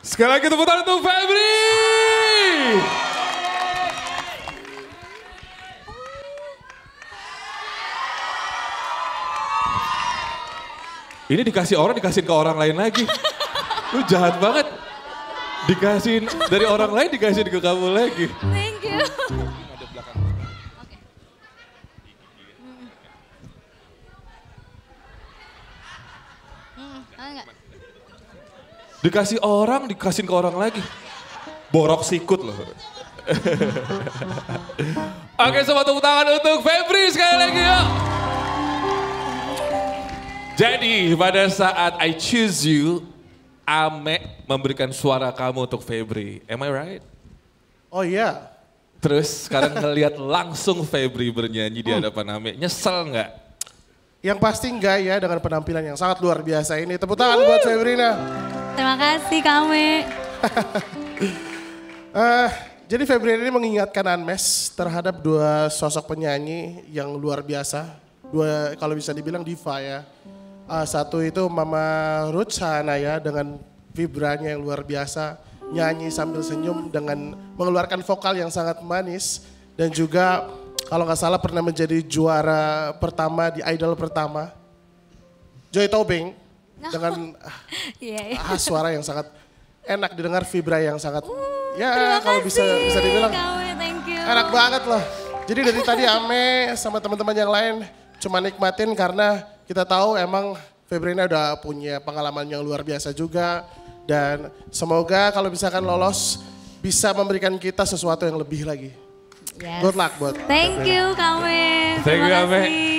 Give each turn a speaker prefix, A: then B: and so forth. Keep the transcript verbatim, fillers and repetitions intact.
A: Sekali lagi tepuk tangan untuk Febri. Ini dikasih orang, dikasihin ke orang lain lagi. Lu jahat banget. Dikasihin dari orang lain, dikasihin ke kamu lagi.
B: Thank you.
A: Dikasih orang, dikasihin ke orang lagi. Borok sikut loh. Oke, sobat tepuk tangan untuk Febri sekali lagi yuk. Jadi pada saat I choose you, Ame memberikan suara kamu untuk Febri. Am I right?
C: Oh iya.
A: Terus sekarang ngelihat langsung Febri bernyanyi di hadapan Ame. Nyesel nggak?
C: Yang pasti enggak ya dengan penampilan yang sangat luar biasa ini. Tepuk tangan buat Febrina.
B: Terima kasih kami.
C: uh, jadi Febrina ini mengingatkan Anmes terhadap dua sosok penyanyi yang luar biasa. Dua kalau bisa dibilang diva ya. Uh, satu itu Mama Ruth Sahanaya dengan vibranya yang luar biasa. Nyanyi sambil senyum dengan mengeluarkan vokal yang sangat manis. Dan juga kalau nggak salah pernah menjadi juara pertama di Idol pertama. Joy Tobing dengan
B: yeah, yeah.
C: khas suara yang sangat enak didengar, vibra yang sangat
B: uh,
C: ya kalau bisa bisa dibilang
B: Kawe, thank you.
C: enak banget loh. Jadi dari tadi Ame sama teman-teman yang lain cuma nikmatin karena kita tahu emang Febrina udah punya pengalaman yang luar biasa juga. Dan semoga kalau misalkan lolos bisa memberikan kita sesuatu yang lebih lagi.
B: Yes.
C: Good luck buat
B: Thank
C: Febrina.
B: you Kame.
A: Thank you, Ame.
B: Kasih.